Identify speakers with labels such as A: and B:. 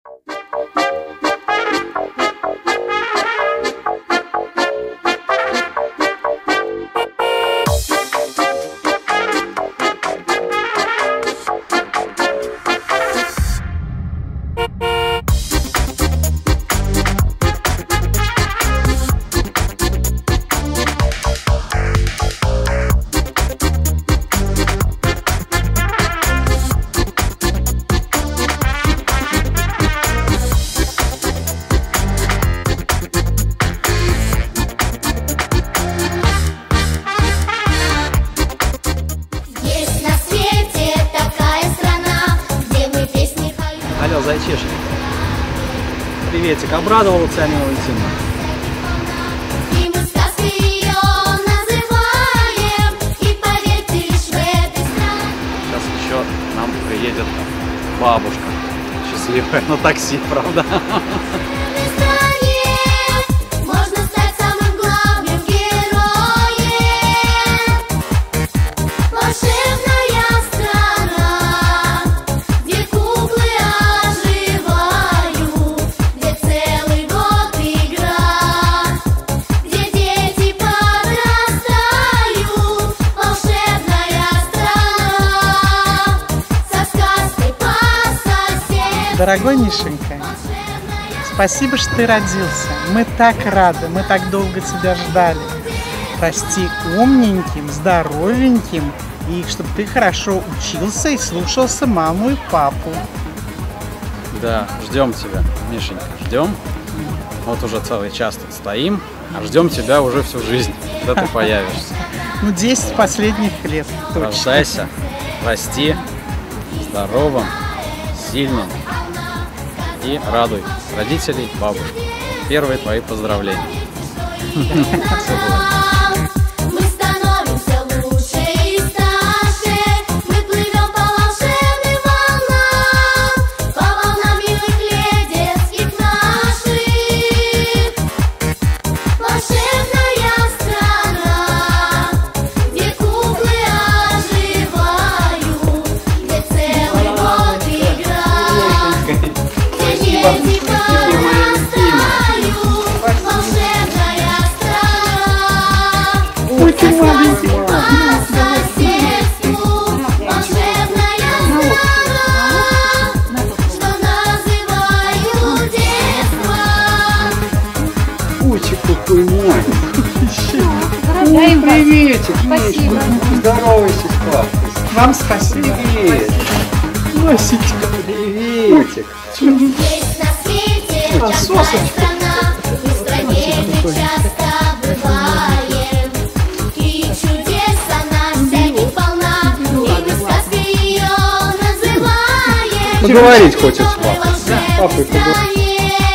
A: Алло, зайчишник. Приветик. Обрадовала Татьяна Валентиновна?
B: И мы сказкой ее называем, и поверь ты лишь в этой стране.
A: Сейчас еще к нам приедет бабушка. Счастливая на такси, правда?
B: Можно стать самым главным героем. Волшебная страна, где куклы оживают, где целый год игра, где дети подрастают. Волшебная страна, со сказкой по соседству.
C: Дорогой Мишенька, спасибо, что ты родился. Мы так рады, мы так долго тебя ждали. Расти умненьким, здоровеньким, и чтобы ты хорошо учился и слушался маму и папу.
A: Да, ждем тебя, Мишенька, ждем. Вот уже целый час тут стоим, а ждем тебя уже всю жизнь, когда ты появишься.
C: Ну, 10 последних лет. Точно.
A: Рождайся, расти здоровым, сильным и радуй родителей, бабушек. Первые твои поздравления.
B: Мы становимся лучше и старше, мы плывем по волшебным волнам, по волнам милых лет детских наших. Волшебная страна, где куклы оживают, где целый год игра, где дети подрастают. Волшебная страна,
C: Очень маленький.
B: по соседству. Волшебная страна, что называют детство.
D: Кучик какой маленький. Ой, приветик, Мишка. Здоровайся с папой.
C: Вам спасибо.
D: Привет. Масечка, приветик.
B: Есть на свете такая страна, мы в стране не часто бываем, и чудес она всяких полна, и мы сказкой ее называем.
D: Поговорить хочется, папа.
B: Волшебной
D: Папой поговорить.
B: стране.